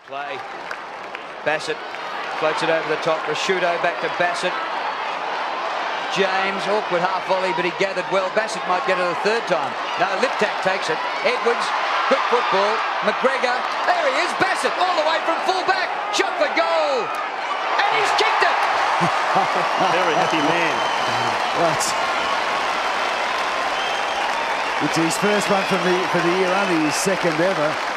Play. Bassett floats it over the top. Prosciutto back to Bassett. James, awkward half volley, but he gathered well. Bassett might get it a third time. No, Liptak takes it. Edwards, good football. McGregor, there he is. Bassett all the way from full back. Shot for goal. And he's kicked it. Very happy man. Right. It's his first one for the year, only his second ever.